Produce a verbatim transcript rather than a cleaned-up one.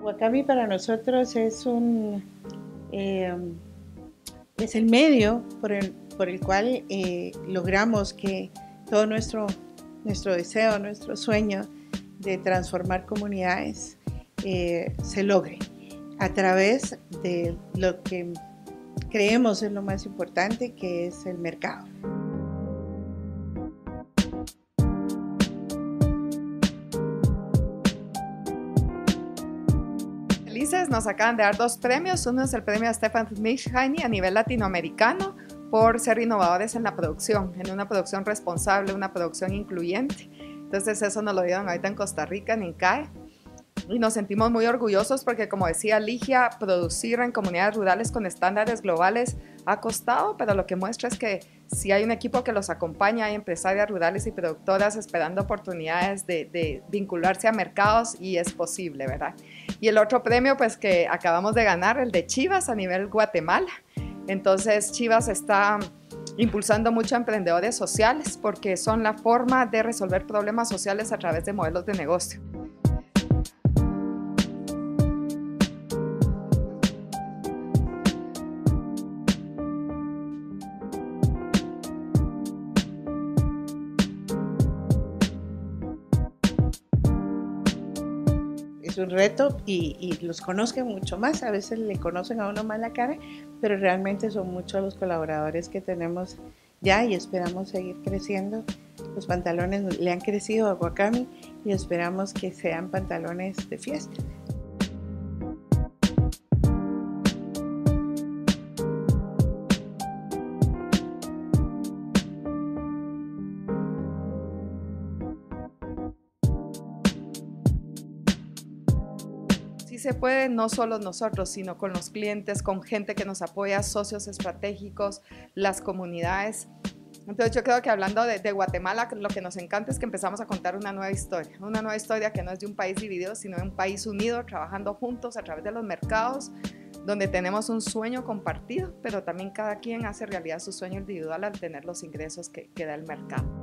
Guacami para nosotros es un eh, es el medio por el, por el cual eh, logramos que todo nuestro, nuestro deseo, nuestro sueño de transformar comunidades eh, se logre a través de lo que creemos es lo más importante, que es el mercado. Felices, nos acaban de dar dos premios. Uno es el premio Stefan Mishhainy a nivel latinoamericano por ser innovadores en la producción, en una producción responsable, una producción incluyente. Entonces eso nos lo dieron ahorita en Costa Rica, en INCAE. Y nos sentimos muy orgullosos porque, como decía Ligia, producir en comunidades rurales con estándares globales ha costado, pero lo que muestra es que si hay un equipo que los acompaña, hay empresarias rurales y productoras esperando oportunidades de, de vincularse a mercados y es posible, ¿verdad? Y el otro premio pues que acabamos de ganar, el de Chivas a nivel Guatemala. Entonces Chivas está impulsando mucho a emprendedores sociales porque son la forma de resolver problemas sociales a través de modelos de negocio. Es un reto y, y los conozcan mucho más, a veces le conocen a uno más la cara, pero realmente son muchos los colaboradores que tenemos ya y esperamos seguir creciendo. Los pantalones le han crecido a Guacami y esperamos que sean pantalones de fiesta. Sí se puede, no solo nosotros, sino con los clientes, con gente que nos apoya, socios estratégicos, las comunidades. Entonces yo creo que hablando de, de Guatemala, lo que nos encanta es que empezamos a contar una nueva historia, una nueva historia que no es de un país dividido, sino de un país unido, trabajando juntos a través de los mercados, donde tenemos un sueño compartido, pero también cada quien hace realidad su sueño individual al tener los ingresos que, que da el mercado.